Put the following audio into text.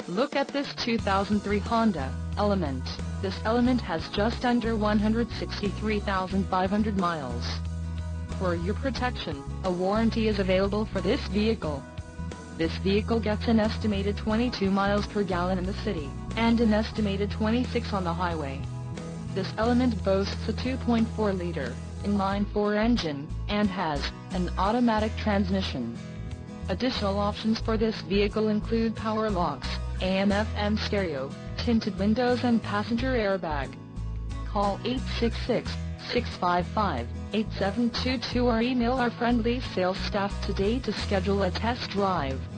Look at this 2003 Honda Element. This Element has just under 163,500 miles. For your protection, a warranty is available for this vehicle. This vehicle gets an estimated 22 miles per gallon in the city, and an estimated 26 on the highway. This Element boasts a 2.4-liter inline-4 engine, and has an automatic transmission. Additional options for this vehicle include power locks, AM/FM stereo, tinted windows and passenger airbag. Call 866-655-8722 or email our friendly sales staff today to schedule a test drive.